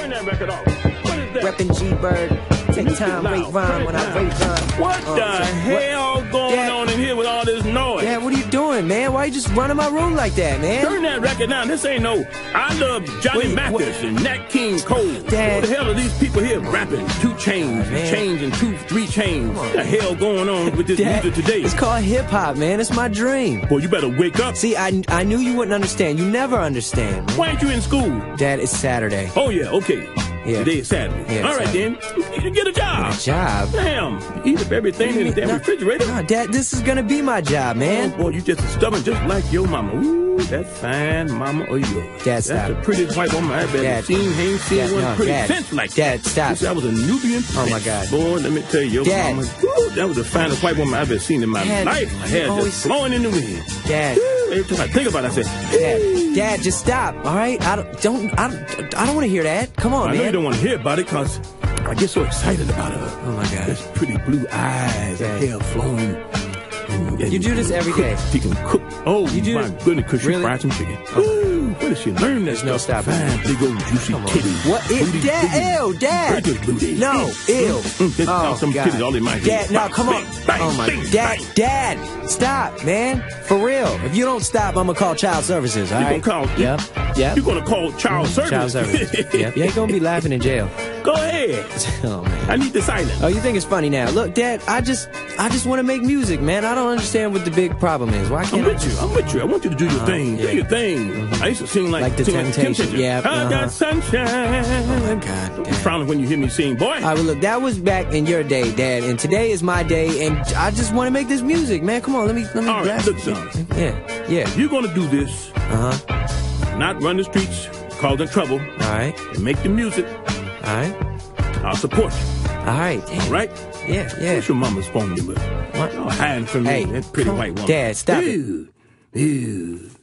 Turn that record off. What is that? Reppin' G-Bird. Take time, rate rhyme when I rate rhyme. What the hell going on in here with all this noise? Dad, what are you doing, man? Why you just running my room like that, man? Turn that record down. This ain't no I Love Johnny Mathis and Nat King Cole. Dad. What the hell are these people here rapping? 2 chains, chains and 2, 3 chains. What the hell going on with this music today? It's called hip-hop, man. It's my dream. Boy, you better wake up. See, I knew you wouldn't understand. You never understand. Why ain't you in school? Dad, it's Saturday. Oh, yeah, okay. Yeah. Today is Saturday. Yeah, all right, Saturday. then. You get a job. A job? Damn. Eat up everything in the damn refrigerator. No, Dad, this is going to be my job, man. Oh, boy, you just stubborn just like your mama. Ooh, that fine mama of yours. Dad, stop. That's the prettiest white woman I've ever seen. Ain't seen one pretty since like Dad, that. stop. You see, I was a Nubian. Oh, my God. Boy, let me tell you, your Dad. mama, ooh, that was the finest white woman I've ever seen in my Dad, life. My hair just blowing in the wind. Dad. Ooh, every time I think about it, I say, Dad, just stop, all right? I don't want to hear that. Come on, man. I know you don't want to hear about it because I get so excited about her. Oh, my God. Those pretty blue eyes, her hair flowing. You do this every day. She can cook. Oh, you do my goodness, could she fry some chicken? Ooh, where did she learn that no stuff? stopping. Fine, big old juicy titties. What? Dad, ew, Dad. No, ew. Oh, some God. titties all in my head. Dad, no, come on. Bang, Oh, my bang, Dad, bang. Dad, stop, man. For real. If you don't stop, I'm going to call child services, all right? You gonna call? Yep. You're gonna call child service? Child services. Yep. You ain't going to be laughing in jail. Go ahead. Oh, man. I need the silence. Oh, you think it's funny now? Look, Dad, I just want to make music, man. I don't understand what the big problem is. Why can't I'm with you. I want you to do your thing. Yeah. Do your thing. I used to sing like the sing Temptations. Yeah. I got sunshine. Oh, my God. Don't be frowning when you hear me sing, boy. All right, well, look, that was back in your day, Dad, and today is my day, and I just want to make this music, man. Come on, let me All right, blast look, it. son. Yeah. You're gonna do this. Not run the streets, causing trouble. All right. And make the music. All right. I'll support you. All right. All right? Yeah. What's your mama's phone number? What? You're hiding from me, Hey, that pretty white woman. Dad, stop it. Ew.